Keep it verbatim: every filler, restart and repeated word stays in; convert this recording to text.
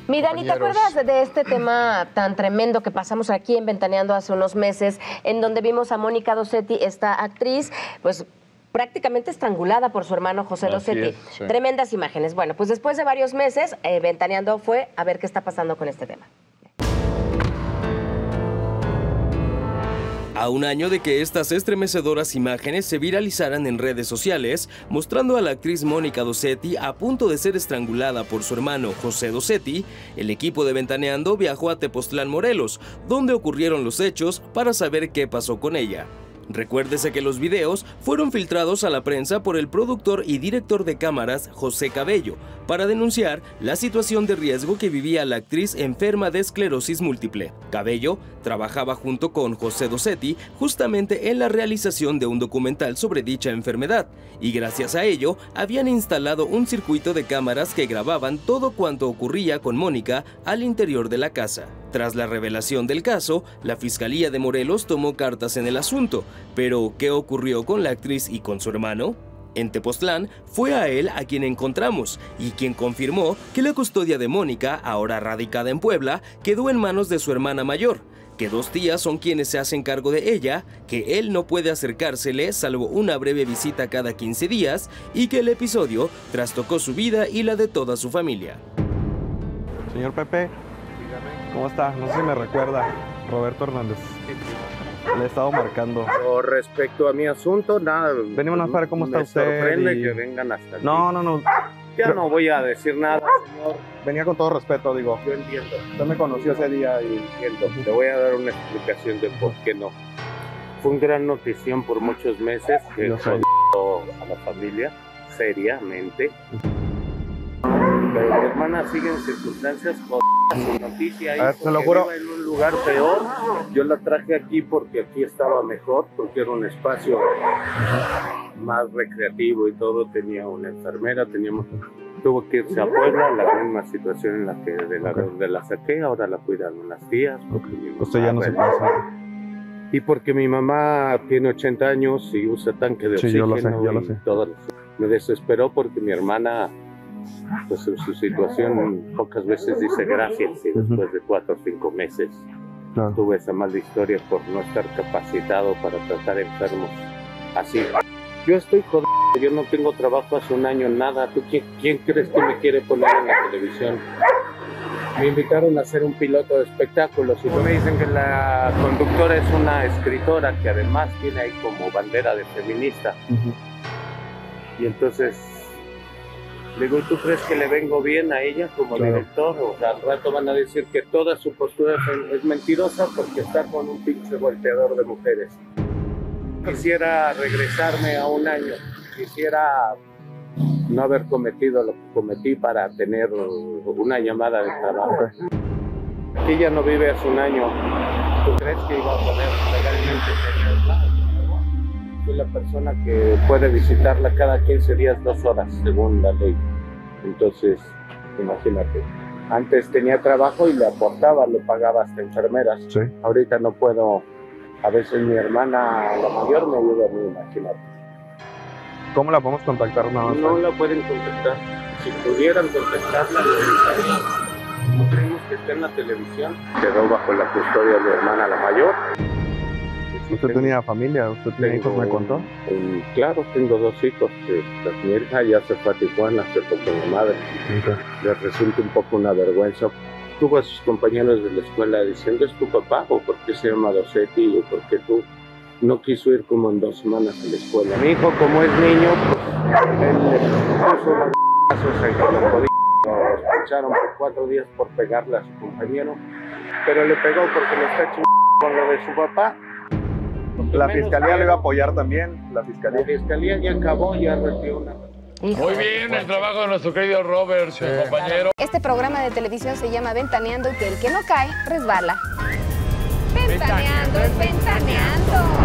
Mi Dani, ¿te acuerdas de este tema tan tremendo que pasamos aquí en Ventaneando hace unos meses, en donde vimos a Mónica Dossetti, esta actriz, pues prácticamente estrangulada por su hermano José Así Dossetti? es, sí. Tremendas imágenes. Bueno, pues después de varios meses, eh, Ventaneando fue a ver qué está pasando con este tema. A un año de que estas estremecedoras imágenes se viralizaran en redes sociales, mostrando a la actriz Mónica Dossetti a punto de ser estrangulada por su hermano José Dossetti, el equipo de Ventaneando viajó a Tepoztlán, Morelos, donde ocurrieron los hechos para saber qué pasó con ella. Recuérdese que los videos fueron filtrados a la prensa por el productor y director de cámaras José Cabello para denunciar la situación de riesgo que vivía la actriz enferma de esclerosis múltiple. Cabello trabajaba junto con José Dossetti justamente en la realización de un documental sobre dicha enfermedad y gracias a ello habían instalado un circuito de cámaras que grababan todo cuanto ocurría con Mónica al interior de la casa. Tras la revelación del caso, la Fiscalía de Morelos tomó cartas en el asunto. Pero, ¿qué ocurrió con la actriz y con su hermano? En Tepoztlán fue a él a quien encontramos y quien confirmó que la custodia de Mónica, ahora radicada en Puebla, quedó en manos de su hermana mayor, que dos tías son quienes se hacen cargo de ella, que él no puede acercársele salvo una breve visita cada quince días y que el episodio trastocó su vida y la de toda su familia. Señor Pepe, ¿cómo está? No sé si me recuerda. Roberto Hernández. Le he estado marcando. Con respecto a mi asunto, nada. Venimos a ver cómo está me usted. Me sorprende y... que vengan hasta aquí. No, no, no. Ya Pero... no voy a decir nada, señor. Venía con todo respeto, digo. Yo entiendo. Usted me conoció ese día y... Entiendo. Le voy a dar una explicación de por qué no. Fue un gran notición por muchos meses que jodió a la familia, seriamente. Pero mi hermana sigue en circunstancias jodidas. Su noticia ver, te lo juro. En un lugar peor. Yo la traje aquí porque aquí estaba mejor, porque era un espacio más recreativo y todo. Tenía una enfermera, teníamos, tuvo que irse a Puebla, la misma situación en la que de la, okay. de la saqué, ahora la cuidan las tías. Okay. Usted ya no se pasa. Y porque mi mamá tiene ochenta años y usa tanque de sí, oxígeno, yo lo sé, yo lo sé. Todo. Me desesperó porque mi hermana, pues en su situación pocas veces dice gracias y después de cuatro o cinco meses claro. Tuve esa mala historia por no estar capacitado para tratar enfermos así. Yo estoy jodido, yo no tengo trabajo hace un año, nada. ¿Tú quién, quién crees que me quiere poner en la televisión? Me invitaron a hacer un piloto de espectáculos y me dicen que la conductora es una escritora que además tiene ahí como bandera de feminista. Uh-huh. Y entonces le digo, ¿tú crees que le vengo bien a ella como claro. director? O sea, al rato van a decir que toda su postura es, es mentirosa porque está con un pinche volteador de mujeres. Quisiera regresarme a un año, quisiera no haber cometido lo que cometí para tener una llamada de trabajo. Okay. Ella no vive hace un año. ¿Tú crees que iba a poder legalmente tenerla? Soy la persona que puede visitarla cada quince días, dos horas, según la ley. Entonces, imagínate. Antes tenía trabajo y le aportaba, le pagaba hasta enfermeras. Sí. Ahorita no puedo. A veces mi hermana, la mayor, me ayuda a mí, imagínate. ¿Cómo la podemos contactar? No, no la pueden contactar. Si pudieran contactarla, no creemos que esté en la televisión. Quedó bajo la custodia de mi hermana, la mayor. ¿Usted tengo, tenía familia? ¿Usted tenía hijos, me contó? Un, claro, tengo dos hijos. Mi hija ya se fue a Tijuana, se fue con mi madre. Okay. Les resulta un poco una vergüenza. Tuvo a sus compañeros de la escuela diciendo, ¿es tu papá? ¿O por qué se llama Dossetti? ¿O por qué tú? No quiso ir como en dos semanas a la escuela. Mi hijo, como es niño, pues, él le puso los brazos en que lo podía. Lo escucharon por cuatro días por pegarle a su compañero. Pero le pegó porque le está chingando con lo de su papá. La fiscalía le iba a apoyar también. La fiscalía, la fiscalía ya acabó, ya retiró una. Muy bien, el trabajo de nuestro querido Robert, su sí. compañero. Este programa de televisión se llama Ventaneando y que el que no cae, resbala. Ventaneando, es ventaneando.